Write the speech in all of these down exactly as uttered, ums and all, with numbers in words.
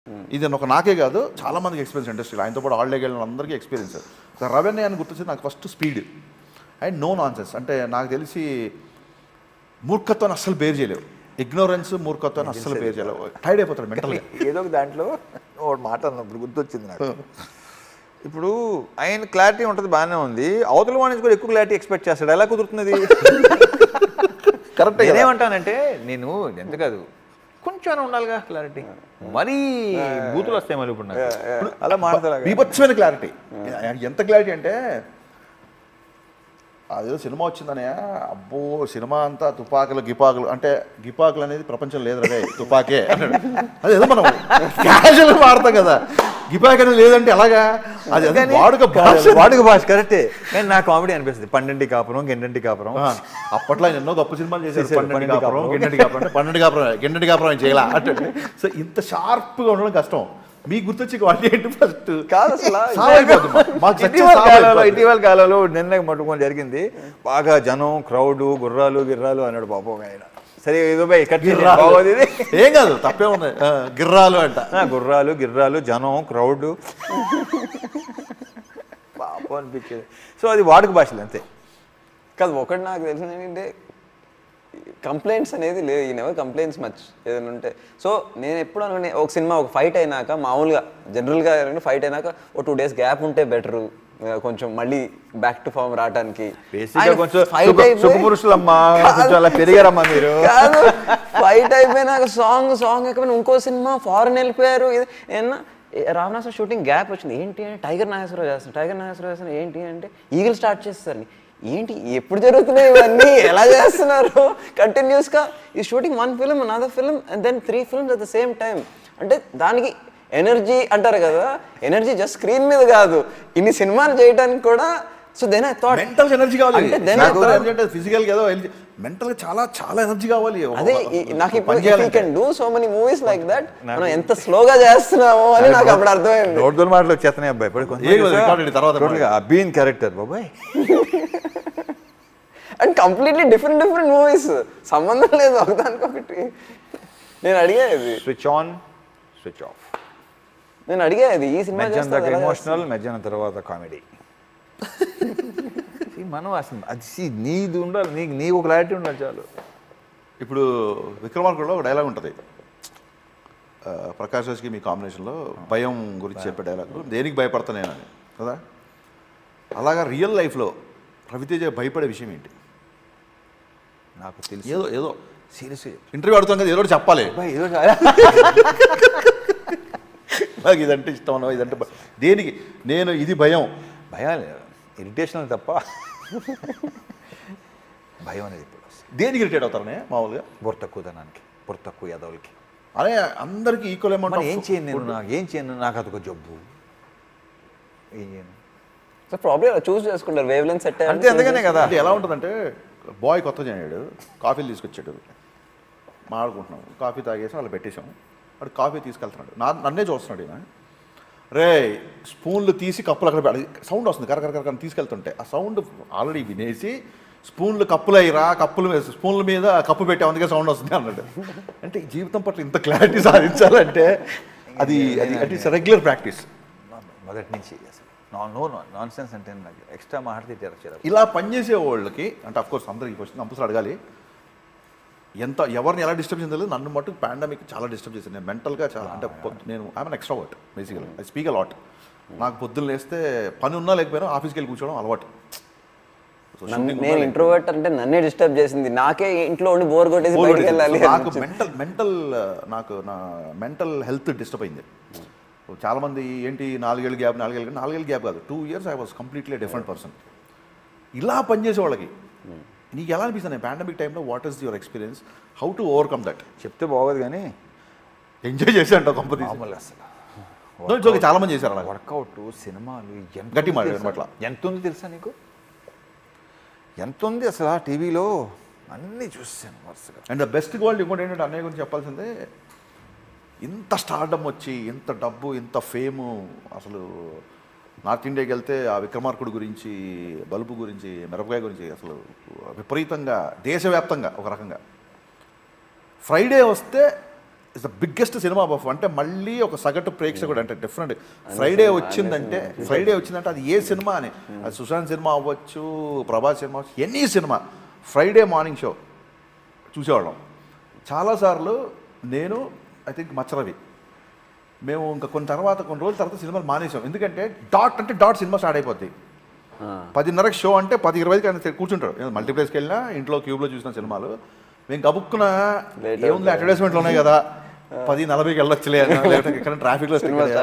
ఇది ఒక నాకే కాదు చాలా మందికి ఎక్స్పీరియన్స్ ఇండస్ట్రీలో ఆయనతో పాటు ఆల్డే వెళ్ళిన అందరికీ ఎక్స్పీరియన్స్. రవెన్యూ అని గుర్తొచ్చి నాకు first speed and no nonsense. అంటే నాకు తెలిసి మూర్ఖత్వాన్ని అస్సలు బేర్ చేయలేవు, ఇగ్నోరెన్స్ మూర్ఖత్వాన్ని అస్సలు బేర్ చేయలేవు, టైర్డ్ అయిపోతాడు మెంటల్గా. ఏదో ఒక దాంట్లో ఒకటి మాట అన్నప్పుడు గుర్తొచ్చింది నాకు. ఇప్పుడు ఆయన క్లారిటీ ఉంటుంది బాగానే ఉంది, అవతల వాడి నుంచి కూడా ఎక్కువ క్లారిటీ ఎక్స్పెక్ట్ చేస్తాడు, ఎలా కుదురుతున్నది? కరెక్ట్. నేనేమంటానంటే నేను ఎంత కాదు కొంచెం ఉండాలిగా క్లారిటీ, మరీ బూతులు వస్తాయి మళ్ళీ ఇప్పుడు నాకు అలా మాట్లాడాలి. బీభత్సమైన క్లారిటీ. ఎంత క్లారిటీ అంటే అదేదో సినిమా వచ్చిందనే అబ్బో సినిమా అంతా తుపాకులు గిపాకులు అంటే గిపాకులు అనేది ప్రపంచం లేదు రే తుపాకే అన్నాడు. అదేదో మనం క్యాజువల్గా వాడతాం కదా, గిపాక్ అనేది లేదంటే అలాగా అది వాడుక భాష. వాడుక భాష కరెక్టే, కానీ నాకు కామెడీ అనిపిస్తుంది. పన్నెండు కాపురం గెండంటి కాపురం అప్పట్లో ఆయన ఎన్నో గొప్ప సినిమాలు చేశారు. పన్నెండు కాపురం గెండంటి కాపురం అంటే పన్నెండు కాపురం గెండంటి కాపురం ఆయన చేయాల అంటే. సో ఇంత షార్ప్గా ఉండడం కష్టం. మీకు గుర్తొచ్చి వాళ్ళు ఏంటి ఫస్ట్ కాదు అసలు. ఇటీవల కాలంలో నిర్ణయం పట్టుకొని జరిగింది బాగా జనం క్రౌడ్ గుర్రాలు గిర్రాలు అన్నాడు పాపం ఆయన. సరే ఏదో బై కట్ బాగోదు, ఇది ఏం కాదు తప్పే ఉంది. గిర్రాలు అంట, గుర్రాలు గిర్రాలు జనం క్రౌడ్ పాపం అనిపించేది. సో అది వాడుక భాషలు అంతే కాదు. ఒకటి నాకు తెలిసింది ఏంటంటే కంప్లైంట్స్ అనేది లేదు, ఈ నెవర్ కంప్లైంట్స్ మచ్ ఏదైనా ఉంటే. సో నేను ఎప్పుడు అనుకునే ఒక సినిమా ఒక ఫైట్ అయినాక మామూలుగా జనరల్గా ఫైట్ అయినాక ఒక టూ డేస్ గ్యాప్ ఉంటే బెటరు, కొంచెం మళ్ళీ బ్యాక్ టు ఫామ్ రావడానికి. పెరిగారమ్మా మీరు. కాదు ఫైట్ అయిపోయినాక సాంగ్ సాంగ్ అయిపోయినా ఇంకో సినిమా ఫారెన్ వెళ్ళిపోయారు. ఏమన్నా రావణాసుర షూటింగ్ గ్యాప్ వచ్చింది, ఏంటి అంటే టైగర్ నాగేశ్వరరావు చేస్తాను టైగర్ నాగేశ్వరరావు చేస్తాను ఏంటి అంటే ఈగిల్ స్టార్ట్ చేస్తారు. ఏంటి ఎప్పుడు జరుగుతున్నాయి ఇవన్నీ, ఎలా చేస్తున్నారు కంటిన్యూస్గా? ఈ shooting one film another film and then three films at the same time. అంటే దానికి ఎనర్జీ అంటారు కదా, ఎనర్జీ జస్ట్ స్క్రీన్ మీద కాదు, ఇన్ని సినిమాలు చేయడానికి కూడా. So then I thought mental energy కావాలి, ఫిజికల్ గా మెంటల్ గా చాలా చాలా ఎనర్జీ కావాలి. అదే నాకు ఇప్పుడు you can do so many movies like that, మనం ఎంత స్లోగా చేస్తున్నామో అని నాకు అప్పుడు అర్థమైంది. నోట్ మాటలు వచ్చేస్తున్నాయి అబ్బాయి తర్వాత అబ్బీన్ క్యారెక్టర్ బాబాయ్ and completely different different movies, సంబంధం లేదు ఒకదానికొకటి. నేను అడిగేది స్విచ్ ఆన్ స్విచ్ ఆఫ్. నేను అడిగేది ఈ సినిమా ఎమోషనల్ మధ్యాహ్నం తర్వాత కామెడీ. మనం అసలు అది నీది ఉండాలి, నీకు నీకు ఒక క్లారిటీ ఉండాలి చాలు. ఇప్పుడు విక్రమార్కుడులో ఒక డైలాగ్ ఉంటుంది, ప్రకాష్ రాజ్కి మీ కాంబినేషన్లో భయం గురించి చెప్పే డైలాగ్, దేనికి భయపడతా నేనని కదా. అలాగా రియల్ లైఫ్లో రవితేజ భయపడే విషయం ఏంటి? నాకు తెలిసి ఏదో ఏదో సీరియస్ ఇంటర్వ్యూ అడుగుతాం కదా, ఏదో చెప్పాలి. నాకు ఇదంటే ఇష్టం అన్న ఇదంటే దేనికి నేను ఇది భయం భయం ఇరిటేషన్ తప్ప భయం అనేది ఇప్పుడు దేనికి ఇరిటేట్ అవుతారనే మామూలుగా బుర్ర తక్కువదనానికి బుర్ర తక్కువ యాదవులకి అదే అందరికీ ఈక్వల్ అమౌంట్. ఏం చేయను నేను, నాకు ఏం చేయను, నాకు అదొక జబ్బు, ఏం చేయను. సో ప్రాబ్లమ్ చూస్ చేసుకుంటారు వేవ్ లెంత్ సెట్ అంతే. అందుకనే కదా. అంటే ఎలా ఉంటుందంటే బాయ్ కొత్త చేయడు, కాఫీలు తీసుకొచ్చాడు, మాడుకుంటున్నాం, కాఫీ తాగేసి వాళ్ళు పెట్టేసాము, వాడు కాఫీ తీసుకెళ్తున్నాడు, నా నన్నే చూస్తున్నాడు ఈయన. రే స్పూన్లు తీసి కప్పులు అక్కడ పెడ సౌండ్ వస్తుంది కరకర కరకర తీసుకెళ్తుంటే ఆ సౌండ్ ఆల్రెడీ వినేసి స్పూన్లు కప్పులు అయ్యిరా కప్పులు స్పూన్ల మీద కప్పు పెట్టాం అందుకే సౌండ్ వస్తుంది అన్నాడు. అంటే జీవితం పట్ల ఇంత క్లారిటీ సాధించాలంటే అది అది అట్ ఈస్ రెగ్యులర్ ప్రాక్టీస్ మొదటి నుంచి. నో నో నాన్ సెన్స్ అంటే నాకు ఎక్స్ట్రా మాట్లాడితే ఇలా పనిచేసే వాళ్ళకి అంటే అఫ్కోర్స్ అందరికి క్వశ్చన్ కంపల్సరీ అడగాలి, ఎంత ఎవరిని ఎలా డిస్టర్బ్ చేయలేదు. నన్ను మటుకు పాండమిక్ చాలా డిస్టర్బ్ చేశాను నేను మెంటల్గా చాలా. అంటే నేను I'm extrovert basically, I speak a lot. నాకు పొద్దున్న లేస్తే పని ఉన్నా లేకపోయినా ఆఫీస్కి వెళ్ళి కూర్చోవడం అలవాటు. నేను ఇంట్రోవర్ట్ అంటే నన్నే డిస్టర్బ్ చేసింది, నాకే ఇంట్లో ఉండి బోర్ కొట్టేసి బయటికి వెళ్ళాలి. నాకు మెంటల్ మెంటల్ నాకు నా మెంటల్ హెల్త్ డిస్టర్బ్ అయింది. చాలామంది ఏంటి నాలుగేళ్ళు గ్యాప్ నాలుగేళ్ళు నాలుగేళ్ళు గ్యాప్ కాదు, two years I was completely different person. ఇలా పనిచేసే వాళ్ళకి నీకు ఎలా అనిపిస్తుంది పాండమిక్ టైంలో? What is your experience, how to overcome that? చెప్తే బాగోదు కానీ ఎంజాయ్ చేసి అంటావు కంపెనీ అసలు చాలా మంది చేశారు అలా. వర్కౌట్ సినిమాలు గట్టి మాట అట్లా ఎంత ఉంది తెలుసా నీకు? ఎంత ఉంది అసలు ఆ టీవీలో అన్నీ చూసాను వరుసగా. అండ్ ద బెస్ట్ క్వాలిటీ ఇంకోటి ఏంటంటే అన్నయ్య గురించి చెప్పాల్సిందే, ఇంత స్టార్డమ్ వచ్చి ఇంత డబ్బు ఇంత ఫేము. అసలు నార్త్ ఇండియాకి వెళ్తే ఆ విక్రమార్కుడు గురించి బల్బు గురించి మిరపకాయ గురించి అసలు విపరీతంగా దేశవ్యాప్తంగా ఒక రకంగా. ఫ్రైడే వస్తే it's the biggest cinema buff. అంటే మళ్ళీ ఒక సగటు ప్రేక్షకుడు అంటే డిఫరెంట్. ఫ్రైడే వచ్చిందంటే ఫ్రైడే వచ్చిందంటే అది ఏ సినిమా అని, అది సుశాంత్ సినిమా అవ్వచ్చు, ప్రభాస్ సినిమా అవ్వచ్చు, ఎనీ సినిమా ఫ్రైడే మార్నింగ్ షో చూసేవాళ్ళం. చాలాసార్లు నేను ఐ థింక్ మచ్చరవి మేము ఇంకా కొన్ని తర్వాత కొన్ని రోజుల తర్వాత సినిమాలు మానేసాం. ఎందుకంటే డాట్ అంటే డాట్ సినిమా స్టార్ట్ అయిపోద్ది. పదిన్నరకు షో అంటే పది ఇరవైకి ఆయన కూర్చుంటాడు. మల్టీప్లెక్స్కి వెళ్ళినా ఇంట్లో క్యూబ్లో చూసిన సినిమాలు మేము గబుక్కున ఏముంది అడ్వర్టైజ్మెంట్లు ఉన్నాయి కదా పది నలభైకి వెళ్ళొచ్చులే అన్న, లేకపోతే ఇక్కడ ట్రాఫిక్లో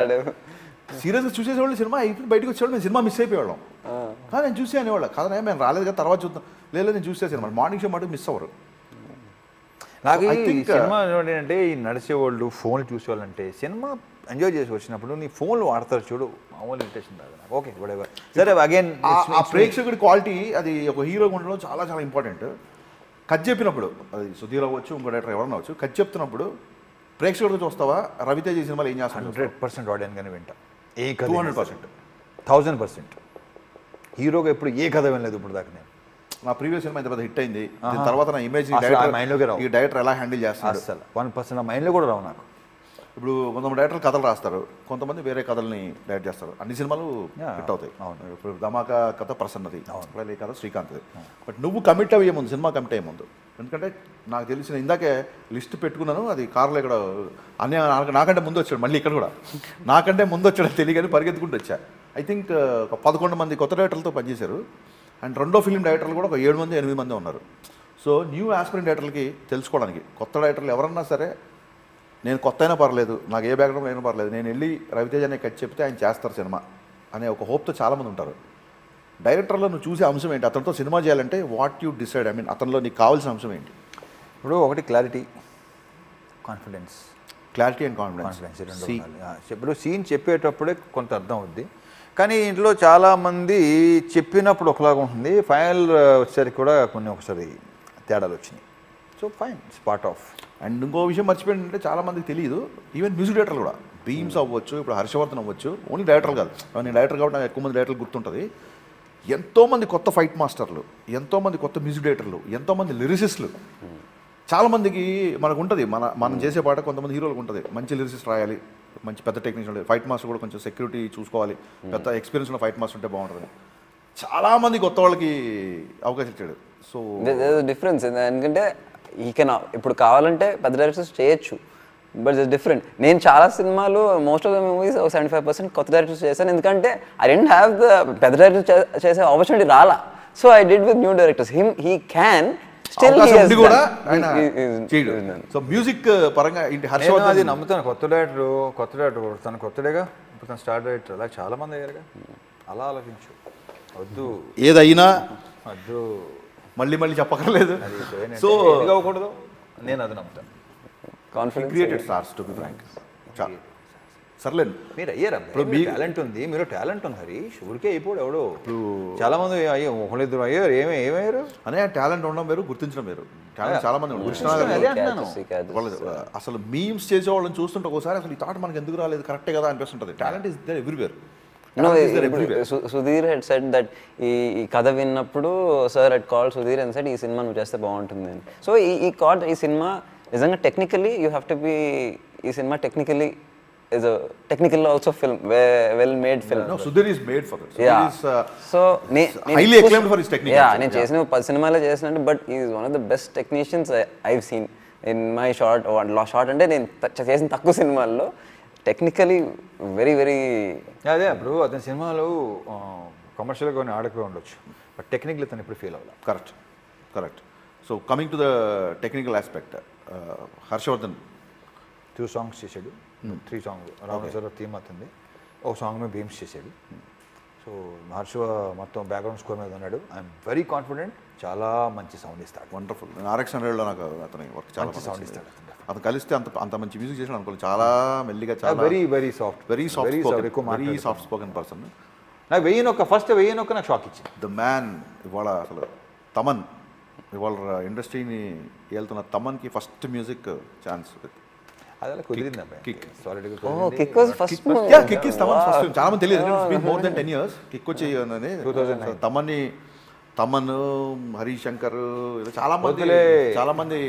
సీరియస్గా చూసేసేవాళ్ళు. సినిమా అయిపోయి బయటకు వచ్చేవాళ్ళు, మేము సినిమా మిస్ అయిపోయేవాళ్ళం. కానీ నేను చూసే అనేవాళ్ళు కదా, మేము రాలేదు కదా తర్వాత చూద్దాం, లేదు నేను చూసే సినిమా మార్నింగ్ షో మటుకు మిస్ అవ్వరు. నాకు ఈ సినిమా ఏంటంటే ఈ నడిచేవాళ్ళు ఫోన్లు చూసేవాళ్ళంటే సినిమా ఎంజాయ్ చేసి వచ్చినప్పుడు నీ ఫోన్లు వాడతారు చూడు, మామూలు ఇంట్రెస్ట్ రాదు నాకు. Okay whatever. సరే అగైన్ ఆ ప్రేక్షకుడి క్వాలిటీ అది ఒక హీరో ఉండడం చాలా చాలా ఇంపార్టెంట్. కథ చెప్పినప్పుడు అది సుధీర్ అవ్వచ్చు, ఇంకో డైరెక్టర్ ఎవరన్నా అవ్వచ్చు, కథ చెప్తున్నప్పుడు ప్రేక్షకుడితో చూస్తావా రవితేజ సినిమాలు ఏం చేస్తాను హండ్రెడ్ పర్సెంట్ ఆడియన్స్ కానీ వింటా. ఏ కథ two hundred percent thousand percent హీరోగా ఎప్పుడు ఏ కథ వినలేదు ఇప్పుడు దాకా. నేను నా ప్రీవియస్ సినిమా ఇంత పెద్ద హిట్ అయింది, దీని తర్వాత నా ఇమేజ్ మైండ్లోకి రావు, ఈ డైరెక్టర్ ఎలా హ్యాండిల్ చేస్తారు అసలు వన్ పర్సెంట్ నా మైండ్లో కూడా రావు నాకు. ఇప్పుడు కొంతమంది డైరెక్టర్లు కథలు రాస్తారు, కొంతమంది వేరే కథల్ని డైరెక్ట్ చేస్తారు. అన్ని సినిమాలు హిట్ అవుతాయి. ఇప్పుడు ధమాకా కథ ప్రసన్నది, ఈ కథ శ్రీకాంత్ది. బట్ నువ్వు కమిట్ అయ్యే ముందు, సినిమా కమిట్ అయ్యే ముందు, ఎందుకంటే నాకు తెలిసిన ఇందాకే లిస్ట్ పెట్టుకున్నాను, అది కారులో ఇక్కడ అన్నీ నాకంటే ముందు వచ్చాడు, మళ్ళీ ఇక్కడ కూడా నాకంటే ముందు వచ్చాడు తెలియని పరిగెత్తుకుంటూ వచ్చా. ఐ థింక్ ఒక పదకొండు మంది కొత్త డైరెక్టర్లతో పనిచేశారు. అండ్ రెండో ఫిల్మ్ డైరెక్టర్లు కూడా ఒక ఏడు మంది ఎనిమిది మంది ఉన్నారు. సో న్యూ ఆస్పిరెంట్ డైరెక్టర్లకి తెలుసుకోవడానికి, కొత్త డైరెక్టర్లు ఎవరన్నా సరే నేను కొత్త అయినా పర్లేదు, నాకు ఏ బ్యాక్గ్రౌండ్ అయినా పర్లేదు, నేను వెళ్ళి రవితేజ అనే కథ చెప్తే ఆయన చేస్తారు సినిమా అనే ఒక హోప్తో చాలామంది ఉంటారు. డైరెక్టర్లో నువ్వు చూసే అంశం ఏంటి, అతనితో సినిమా చేయాలంటే what you decide, I mean అతనిలో నీకు కావాల్సిన అంశం ఏంటి? ఇప్పుడు ఒకటి clarity, confidence. Clarity and confidence confidence ఇప్పుడు సీన్ చెప్పేటప్పుడే కొంత అర్థం అవుద్ది, కానీ ఇంట్లో చాలామంది చెప్పినప్పుడు ఒకలాగా ఉంటుంది, ఫైనల్ వచ్చేసరికి కూడా కొన్ని ఒకసారి తేడాలు వచ్చినాయి. So fine, it's part of. And ఇంకో విషయం మర్చిపోయిందంటే చాలామందికి తెలియదు, ఈవెన్ మ్యూజిక్ డైరెక్టర్లు కూడా, బీమ్స్ అవ్వచ్చు, ఇప్పుడు హర్షవర్ధన్ అవ్వచ్చు, ఓన్లీ డైరెక్టర్లు కాదు, నేను డైరెక్టర్ కాబట్టి నాకు ఎక్కువ మంది డైరెక్టర్లు గుర్తుంటుంది. ఎంతోమంది కొత్త ఫైట్ మాస్టర్లు, ఎంతోమంది కొత్త మ్యూజిక్ డైరెక్టర్లు, ఎంతోమంది లిరిసిస్టులు. చాలామందికి మనకు ఉంటుంది, మన మనం చేసే పాట కొంతమంది హీరోలకు ఉంటుంది, మంచి లిరిసిస్ట్ రాయాలి, మంచి పెద్ద టెక్నీషియన్, ఫైట్ మాస్టర్ కూడా కొంచెం సెక్యూరిటీ చూసుకోవాలి, పెద్ద ఎక్స్పీరియన్స్ ఉన్న ఫైట్ మాస్టర్ ఉంటే బాగుంటుంది. చాలామంది కొత్త వాళ్ళకి అవకాశం ఇచ్చాడు. సో డిఫరెన్స్ ఎందుకంటే ఈ కెన్ ఇప్పుడు కావాలంటే పెద్ద డైరెక్టర్స్ చేయొచ్చు, బట్ ఇట్స్ డిఫరెంట్. నేను చాలా సినిమాలు మోస్ట్ ఆఫ్ ద మూవీస్ ఒక సెవెంటీ ఫైవ్ పర్సెంట్ కొత్త డైరెక్టర్స్ చేశాను, ఎందుకంటే ఐ డెంట్ హ్యావ్ ద పెద్ద డైరెక్టర్ చేసే ఆపర్చునిటీ రాలా. So I did with new directors. Him he can still కూడా సో మ్యూజిక్ పరంగా ఇంటి హర్షవర్ధన్ అది నమ్ముతాను. కొత్త డైరెక్టర్ కొత్త డైరెక్టర్ తను కొత్తడేగా, ఇప్పుడు తను స్టార్ డైరెక్టర్, అలా చాలా మంది అయ్యారుగా. అలా ఆలోచించు, వద్దు ఏదైనా వద్దు మళ్ళీ మళ్ళీ చెప్పక్కర్లేదు. సో అవ్వకూడదు, నేను అది నమ్ముతాను. Confidence created stars to be frank. సర్లేదు మీరు అయ్యారా, ఇప్పుడు మీ టాలెంట్ ఉంది, మీరు టాలెంట్ ఉంది హరీష్, ఊరికే అయిపోడు ఎవడు. చాలా మంది అయ్యో ఒకళ్ళిద్దరు అయ్యారు, ఏమే ఏమయ్యారు అనే టాలెంట్ ఉండడం వేరు, గుర్తించడం వేరు. టాలెంట్ చాలా మంది అసలు మీమ్స్ చేసే వాళ్ళని చూస్తుంటే ఒకసారి అసలు ఈ థాట్ మనకి ఎందుకు రాలేదు, కరెక్టే కదా అనిపిస్తుంటుంది. Talent is there everywhere. Sudheer he'd said that ఈ కథ విన్నప్పుడు sir he'd call Sudheer and said ఈ సినిమా నువ్వు చేస్తే బాగుంటుంది అని. సో ఈ కాల్ ఈ సినిమా నిజంగా technically you have to be, ఈ cinema technically is a technical also film, well made film. No, Sudhir is made for this. Yeah. Is, uh, so ne, highly acclaimed for his technique. Yeah, నేను చేసిన పది సినిమాలు చేసినట్టు, but he is one of the best technicians I, I've seen in my short one short అంటే నేను చేసిన తక్కువ సినిమాల్లో టెక్నికలీ వెరీ వెరీ. అదే ఇప్పుడు అతని సినిమాలు కమర్షియల్గా కొన్ని ఆడకపోయి ఉండొచ్చు, బట్ టెక్నికల్ తను ఇప్పుడు ఫీల్ అవ్వాలి. Correct correct so coming to the technical aspect, Harshavardhan two songs చేశాడు, త్రీ సాంగ్ రావణాసుర థీమ్ అవుతుంది, ఒక సాంగ్ మీద బీమ్స్ చేశాడు. సో హర్ష మొత్తం బ్యాక్గ్రౌండ్ స్కోర్ మీద ఉన్నాడు. ఐఎమ్ వెరీ కాన్ఫిడెంట్, చాలా మంచి సౌండ్ ఇస్తాడు. వండర్ఫుల్. ఆర్ఎక్స్ హండ్రెడ్లో నాకు అతని వర్క్ చాలా సౌండ్ ఇస్తాడు. అతను కలిస్తే అంత అంత మంచి మ్యూజిక్ చేసిన అనుకోలేదు. చాలా మెల్లిగా, చాలా very very soft, very soft spoken, very soft spoken person. నాకు వెయ్యినొక్క ఫస్ట్ వెయ్యినొక్క నాకు షాక్ ఇచ్చింది. ద మ్యాన్ ఇవాళ అసలు తమన్, ఇవాళ ఇండస్ట్రీని వెళ్తున్న తమన్కి ఫస్ట్ మ్యూజిక్ ఛాన్స్ అదే కుదిరింది అబ్బాయి. Kick kick was first ya kick is Thaman first film. చాలా మంది తెలియదు, it's been more than ten years kick వచ్చి అనేది. తమన్ని తమన్, హరీష్ శంకర్, ఇలా చాలా మంది చాలా మంది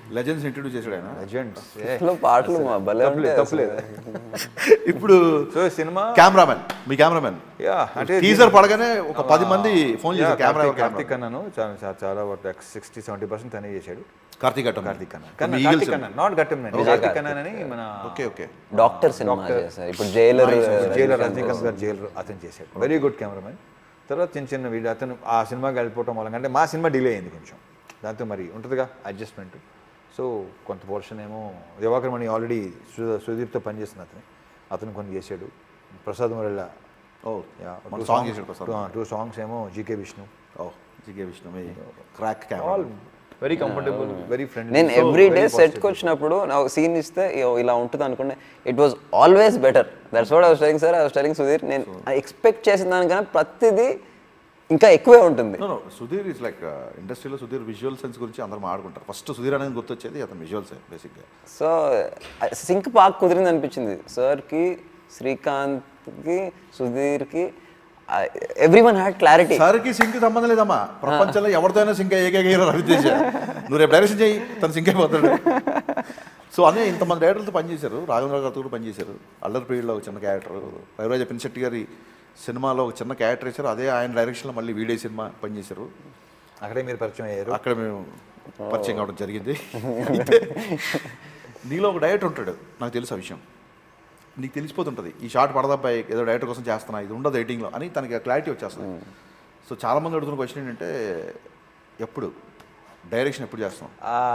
లెజెండ్స్ ఇంట్రడ్యూస్ చేశాడు ఆయన. లెజెండ్స్ పాటలు మా భలే ఉంటాయి. తప్పలేదు. ఇప్పుడు సో సినిమా కెమెరామెన్, మీ కెమెరామెన్ టీజర్ పడగానే ఒక పది మంది ఫోన్ చేశారు. కెమెరా కార్తీక్ అన్నాను చాలా చాలా సిక్స్టీ సెవెంటీ పర్సెంట్ తనే చేశాడు. కార్తీక్ అట్ట కార్తీక్ అన్న నాట్ గట్టం కార్తీక్ అన్న అని మన ఓకే ఓకే డాక్టర్ సినిమా చేశారు. ఇప్పుడు జైలర్ జైలర్ రజనీకాంత్ గారు జైలర్ అతను చేశాడు. Very good cameraman. తర్వాత చిన్న చిన్న వీడియో అతను ఆ సినిమాకి వెళ్ళిపోవటం వల్ల అంటే మా సినిమా డిలే అయింది కొంచెం, దాంతో మరి ఉంటుందిగా అడ్జస్ట్మెంట్. సో కొంత పోర్షన్ ఏమో దివాకర్ మణి ఆల్రెడీ సుదీప్తో పనిచేస్తుంది అతను, అతను కొన్ని చేశాడు. ప్రసాద్ మురళ సాంగ్ చేశాడు. టూ సాంగ్స్ ఏమో జీకే విష్ణు ఓ GK Vishnu Crack all very comfortable very friendly. నేను ఎవ్రీ డే సెట్కి వచ్చినప్పుడు నా సీన్ ఇస్తే ఇలా ఉంటుంది అనుకుంటే it was always better. That's what I was telling sir, I was telling Sudheer, నేను ఎక్స్పెక్ట్ చేసిన దానికన్నా ప్రతిదీ ఇంకా ఎక్కువే ఉంటుంది. సుధీర్ ఇస్ లైక్ ఇండస్ట్రీలో సుధీర్ విజువల్ సెన్స్ గురించి అందరూ మాట్లాడుకుంటారు. ఫస్ట్ సుధీర్ అనేది గుర్తొచ్చేది అతను విజువల్స్ బేసిక్గా. సో సింక్ బాగా కుదిరింది అనిపించింది సార్కి, శ్రీకాంత్కి, సుధీర్కి. Everyone had clarity. సార్కి సింక్ సంబంధం లేదమ్మా, ప్రపంచంలో ఎవరితోనైనా సింక్ ఏకైక హీరో రవి తేజ. నువ్వు రేపు డైరెక్షన్ చేయి, తను సింక్ అయిపోతాడు. సో అదే ఇంతమంది డైరెక్టర్లతో పనిచేశారు. రాఘవేంద్ర గారితో కూడా పనిచేశారు. అల్లరి పీరియడ్లో ఒక చిన్న క్యారెక్టర్, రవిరాజ పిన్శెట్టి గారి సినిమాలో ఒక చిన్న క్యారెక్టర్ ఇచ్చారు. అదే ఆయన డైరెక్షన్లో మళ్ళీ వీడియో సినిమా పనిచేశారు. అక్కడే మీరు పరిచయం అయ్యారు. అక్కడ మేము పరిచయం కావడం జరిగింది. అయితే నీలో ఒక డైరెక్టర్ ఉంటాడు, నాకు తెలుసు ఆ విషయం. నీకు తెలిసిపోతుంటుంది ఈ షార్ట్ పడదబ్బాయి ఏదో డైరెక్టర్ కోసం చేస్తున్నా, ఇది ఉండదు ఎడిటింగ్లో అని తనకి క్లారిటీ వచ్చేస్తుంది. సో చాలామంది అడుగుతున్న క్వశ్చన్ ఏంటంటే ఎప్పుడు డైరెక్షన్ ఎప్పుడు చేస్తాం,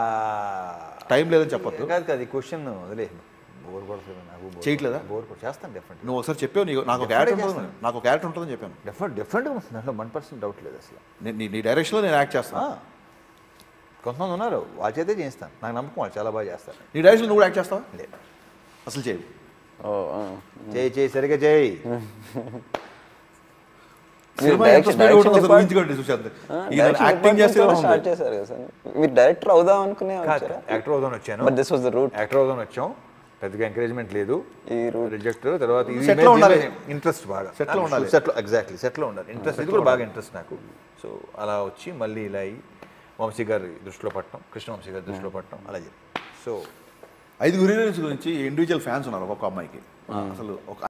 టైం లేదని చెప్పొద్దు. కాదు కాదు ఈ క్వశ్చన్ వదిలే, బోర్ కొడుతుంది నాకు. చేయట్లేదా? బోర్ కొడు చేస్తాను డెఫినెట్. నువ్వు ఒకసారి చెప్పావు నీకు నాకు ఒక క్యారెక్టర్ ఉంటుంది, నాకు ఒక క్యారెక్టర్ ఉంటుందని చెప్పాను. డెఫినెట్ డెఫినెట్గా ఉంటుంది, దాంట్లో వన్ పర్సెంట్ డౌట్ లేదు అసలు. నేను నీ డైరెక్షన్లో నేను యాక్ట్ చేస్తాను. కొంతమంది ఉన్నారు వాళ్ళ చేతే చేస్తాను, నాకు నమ్మకం వాళ్ళు చాలా బాగా చేస్తారు. నీ డైరెక్షన్ నువ్వు యాక్ట్ చేస్తావా? లేదు అసలు చేయి. చేయి చేయి సరిగా చేయి. యాక్టింగ్ చేస్తారు. మీరు డైరెక్టర్ అవుదాం అనుకునే యాక్టర్ అవుదాం వచ్చాను, but this was the route. Actor అవుదాం వచ్చాం, పెద్దగా ఎంకరేజ్మెంట్ లేదు, ఈ రూట్ రిజెక్ట్. తర్వాత ఇంట్రెస్ట్ బాగా సెట్లో ఉండాలి. సెట్లో ఎగ్జాక్ట్లీ సెట్లో ఉండాలి. ఇంట్రెస్ట్ ఇది కూడా బాగా ఇంట్రెస్ట్ నాకు. సో అలా వచ్చి మళ్ళీ ఇలా అయ్యి వంశీ గారి దృష్టిలో పట్టడం, కృష్ణ వంశీ గారి దృష్టిలో పట్టడం అలా చెప్పి. సో ఐదుగురు హీరోయిన్స్ గురించి ఇండివిజువల్ ఫ్యాన్స్ ఉన్నారు ఒక్కొక్క అమ్మాయికి. అసలు ఒక